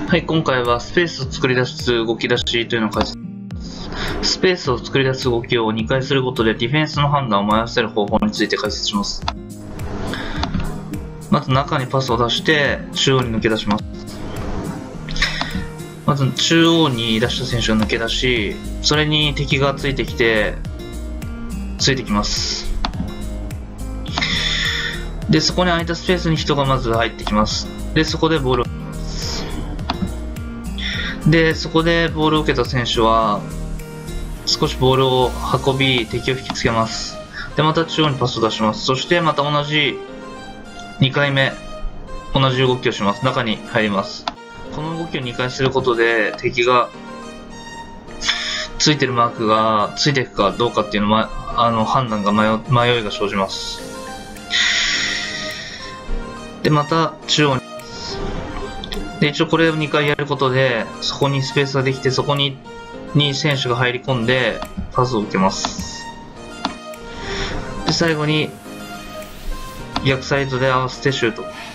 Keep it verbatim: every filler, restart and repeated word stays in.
はい、今回はスペースを作り出す動き出しというのを解説。スペースを作り出す動きをにかいすることでディフェンスの判断を迷わせる方法について解説します。まず中にパスを出して中央に抜け出します。まず中央に出した選手が抜け出し、それに敵がついてきて、ついてきます。で、そこに空いたスペースに人がまず入ってきます。で、そこでボールをで、そこでボールを受けた選手は、少しボールを運び、敵を引きつけます。で、また中央にパスを出します。そしてまた同じにかいめ、同じ動きをします。中に入ります。この動きをにかいすることで、敵がついてるマークがついていくかどうかっていうのま、あの判断が迷、迷いが生じます。で、また中央にで、一応これをにかいやることで、そこにスペースができて、そこに、に選手が入り込んで、パスを受けます。で、最後に、逆サイドで合わせてシュート。